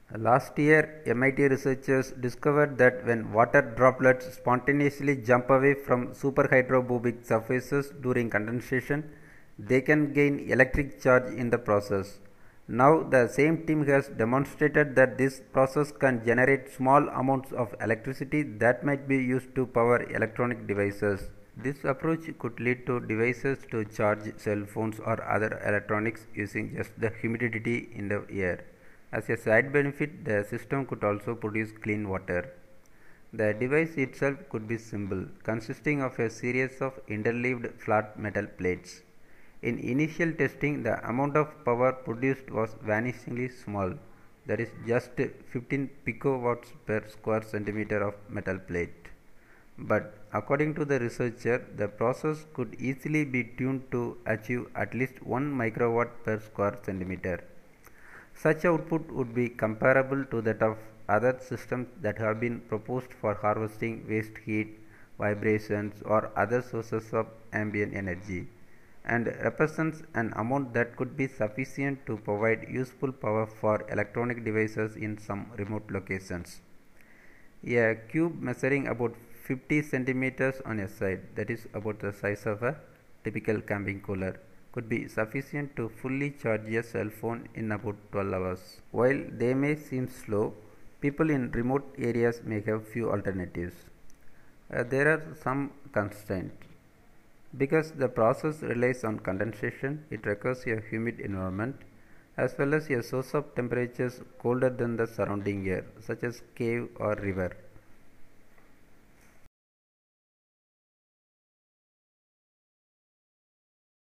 Last year, MIT researchers discovered that when water droplets spontaneously jump away from superhydrophobic surfaces during condensation, they can gain electric charge in the process. Now, the same team has demonstrated that this process can generate small amounts of electricity that might be used to power electronic devices. This approach could lead to devices to charge cell phones or other electronics using just the humidity in the air. As a side benefit, the system could also produce clean water. The device itself could be simple, consisting of a series of interleaved flat metal plates. In initial testing, the amount of power produced was vanishingly small, that is just 15 picowatts per square centimeter of metal plate. But according to the researcher, the process could easily be tuned to achieve at least 1 microwatt per square centimeter. Such output would be comparable to that of other systems that have been proposed for harvesting waste heat, vibrations, or other sources of ambient energy, and represents an amount that could be sufficient to provide useful power for electronic devices in some remote locations. A cube measuring about 50 centimeters on a side, that is about the size of a typical camping cooler, could be sufficient to fully charge a cell phone in about 12 hours. While they may seem slow, people in remote areas may have few alternatives. There are some constraints. Because the process relies on condensation, it requires a humid environment as well as a source of temperatures colder than the surrounding air, such as cave or river.